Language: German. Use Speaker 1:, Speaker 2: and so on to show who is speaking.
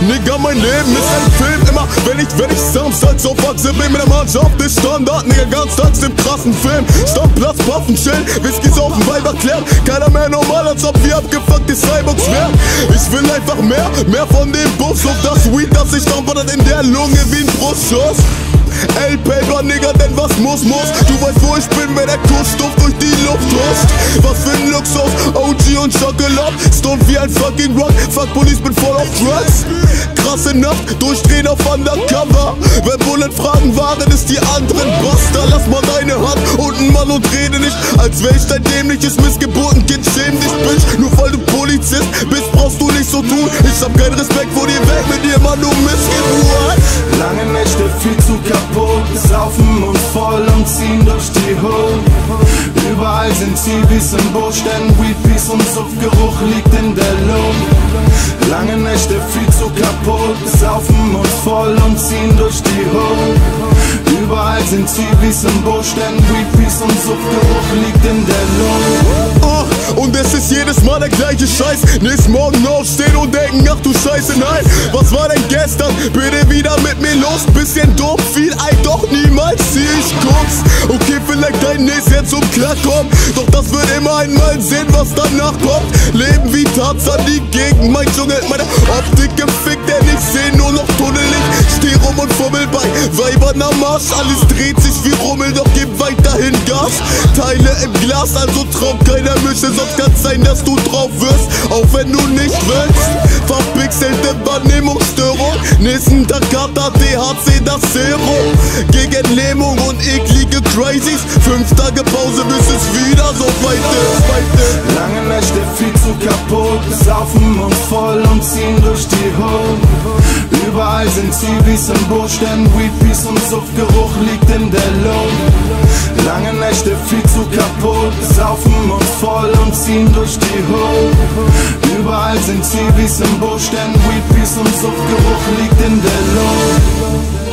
Speaker 1: Nigga, mein Leben ist ein Film. Immer wenn ich samstags aufwachse, bin mit der Mannschaft ist Standard. Nigga, ganz tags im krassen Film. Stammplatz, Puffen, chillen, Whisky saufen, Weiber klären. Keiner mehr normal, als ob wir abgefuckte Cyborgs wären. Ich will einfach mehr von dem Bus. Und das Weed, das sich stampft in der Lunge wie ein Brustschuss. L-Paper, Nigga, denn was muss. Du weißt, wo ich bin, wenn der Kussduft durch die Luft huscht. Was für ein Luxus, OG und Schokolade. Stone wie ein fucking Rock, fuck Police, bin voll auf Drugs. Krasse Nacht, durchdrehen auf Undercover. Wenn Bullen fragen, waren es die anderen Buster. Lass mal deine Hand unten, Mann, und rede nicht, als wär ich dein dämliches Missgeburtenkind. Schäm dich, Bitch, nur weil du Polizist bist, brauchst du nicht so tun. Ich hab keinen Respekt vor dir, weg mit dir, Mann, du Missgeburt.
Speaker 2: Lange Nächte, viel zu kaputt, saufen uns voll und ziehen durch die Hood. Überall sind Zivis im Busch, denn Weed, Peace und Suftgeruch liegt in der Luft. Lange Nächte, viel zu kaputt, saufen uns voll und ziehen durch die Hood. Überall sind Zivis im Busch, denn Weed, Peace und Suftgeruch liegt in der Luft.
Speaker 1: Und es ist jedes Mal der gleiche Scheiß. Nächsten Morgen aufstehen und denken, ach du Scheiße, nein. Was war denn gestern? Bitte wieder mit mir los. Bisschen doof, viel Ei, doch niemals zieh ich kurz. Okay, vielleicht dein nächstes jetzt zum Klarkommen. Doch das wird immer einmal sehen, was danach kommt. Leben wie Tarzan, die Gegend, mein Dschungel, meine Optik gefickt, denn ich seh nur noch Tunnellicht. Steh rum und fummel bei Weibern am Marsch. Alles dreht sich wie Rummel, doch gib weiterhin Gas. Teile im Glas, also traum keiner Mische. Sonst kann's sein, dass du drauf wirst, auch wenn du nicht willst. Verpixelte Wahrnehmungsstörung, nächsten Tag Kater, THC, das Serum. Gegen Lähmung und eklige Crazies, 5 Tage Pause, bis es wieder so weit ist.
Speaker 2: Lange Nächte, viel zu kaputt, saufen uns voll und ziehen durch die Hood. Überall sind Zivis im Busch, denn Weed, Peace und Suftgeruch liegt in der Luft. Lange Nächte, viel zu kaputt, saufen uns voll und ziehen durch die Hood. Überall sind Zivis im Busch, denn Weed, Peace und Suftgeruch liegt in der Luft.